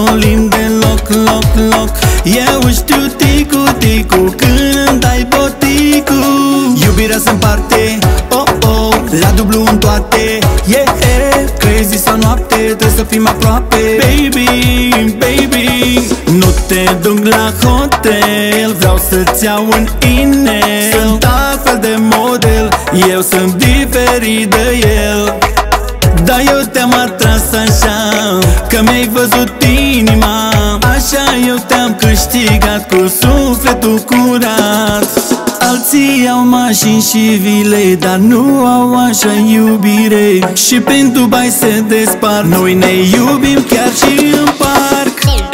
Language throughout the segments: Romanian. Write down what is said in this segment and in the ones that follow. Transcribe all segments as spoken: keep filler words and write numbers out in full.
potolim deloc, loc, loc. Eu știu ticu, ticu, când dai boticu. Iubirea se împarte, oh, oh, la dublu în toate. Yeah, crazy sau noapte, trebuie să fim aproape. Baby, baby, nu te duc la hotel, vreau să-ți iau un inel. Sunt altfel de model, eu sunt diferit de el. Dar eu te-am atras așa, că mi-ai văzut inima. Așa eu te-am câștigat cu sufletul curat. Alții au mașini și vile, dar nu au așa iubire. Și prin Dubai se despart, noi ne iubim chiar și în parc.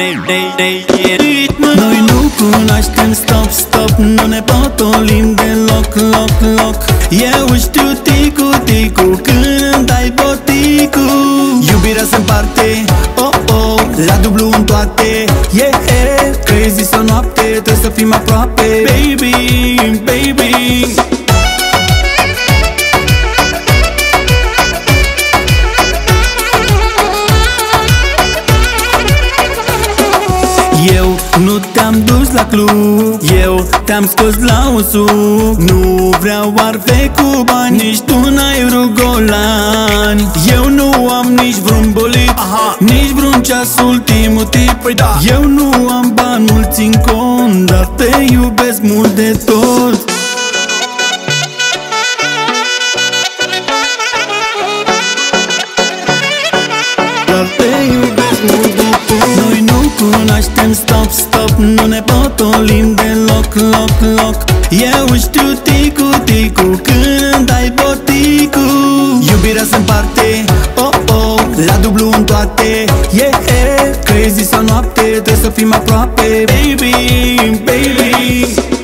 Noi nu cunoaștem stop, stop, nu ne potolim deloc, loc, loc. Eu știu ticu, ticu, când dai boticu. Iubirea se împarte, oh, oh, la dublu în toate. Yeah, crazy sau noapte, trebuie să fim aproape. Baby, baby. Eu nu te-am dus la club, eu te-am scos la un sub. Nu vreau arfe cu bani, nici tu n-ai rugolan. Eu nu am nici vreun bolit, aha, nici vreun ceas ultimul tip. Păi da. Eu nu am bani mulți în cont, dar te iubesc mult de tot. Dar te iubesc mult de tot. Noi nu cunoaștem stop, stop, nu ne potolim deloc, loc, loc. Eu știu ticu, ticu, când dai boticu. Iubirea se împarte, oh, oh, la dublu în toate. Yeah, crazy sau noapte, trebuie să fim aproape. Baby, baby.